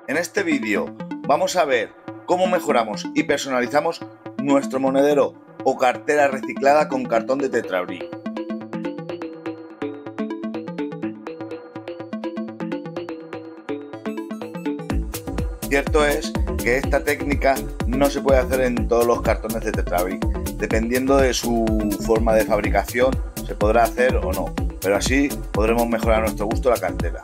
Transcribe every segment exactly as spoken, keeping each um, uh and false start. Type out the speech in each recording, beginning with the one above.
En este vídeo vamos a ver cómo mejoramos y personalizamos nuestro monedero o cartera reciclada con cartón de Tetra Brik. Cierto es que esta técnica no se puede hacer en todos los cartones de Tetra Brik. Dependiendo de su forma de fabricación se podrá hacer o no, pero así podremos mejorar a nuestro gusto la cartera.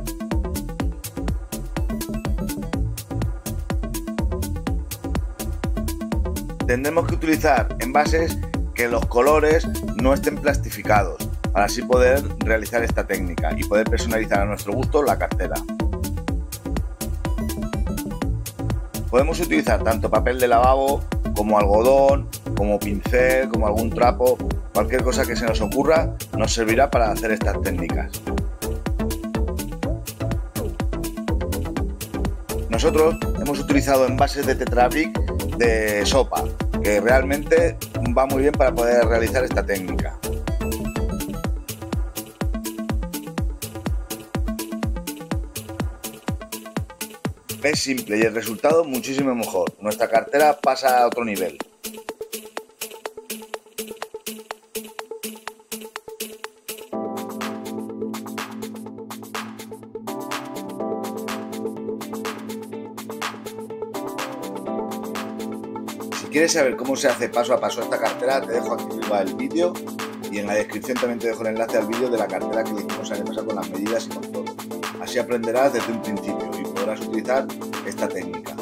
Tendremos que utilizar envases que los colores no estén plastificados para así poder realizar esta técnica y poder personalizar a nuestro gusto la cartera. Podemos utilizar tanto papel de lavabo como algodón, como pincel, como algún trapo, cualquier cosa que se nos ocurra nos servirá para hacer estas técnicas. Nosotros hemos utilizado envases de Tetra Brik de sopa, que realmente va muy bien para poder realizar esta técnica. Es simple y el resultado muchísimo mejor. Nuestra cartera pasa a otro nivel. Si quieres saber cómo se hace paso a paso esta cartera, te dejo aquí arriba el vídeo y en la descripción también te dejo el enlace al vídeo de la cartera que le hicimos el año pasado con las medidas y con todo. Así aprenderás desde un principio y podrás utilizar esta técnica.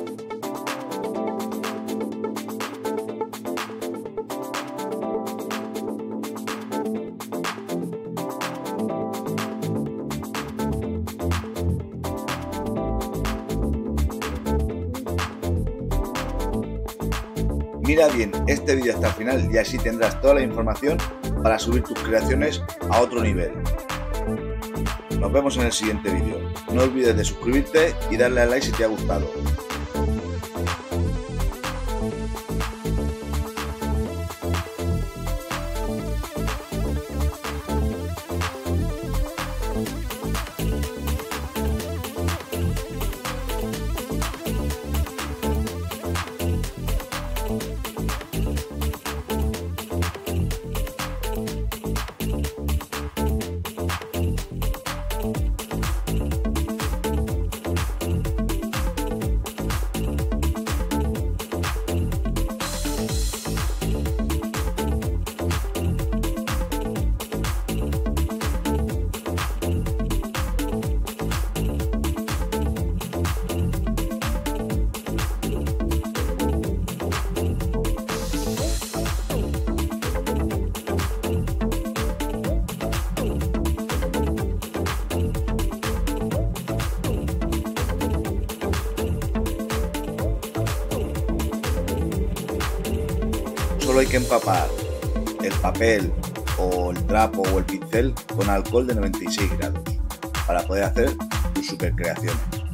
Mira bien este vídeo hasta el final y así tendrás toda la información para subir tus creaciones a otro nivel. Nos vemos en el siguiente vídeo. No olvides de suscribirte y darle a like si te ha gustado. Solo hay que empapar el papel o el trapo o el pincel con alcohol de noventa y seis grados para poder hacer tus super creaciones.